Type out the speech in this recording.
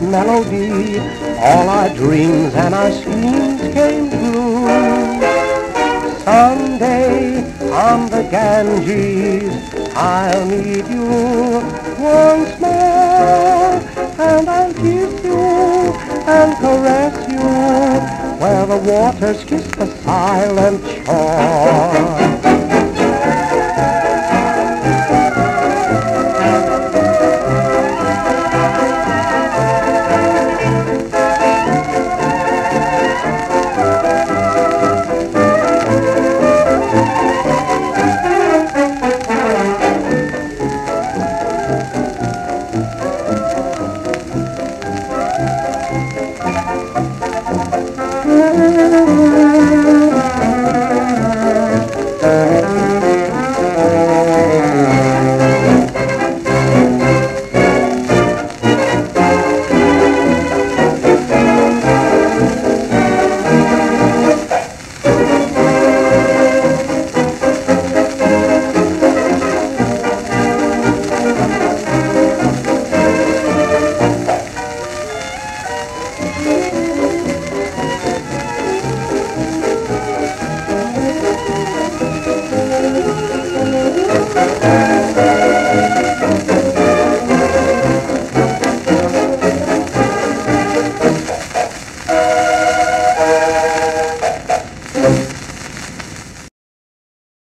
melody, all our dreams and our schemes came true. Someday on the Ganges I'll meet you once more, and I'll kiss you and caress you where the waters kiss the silent shore.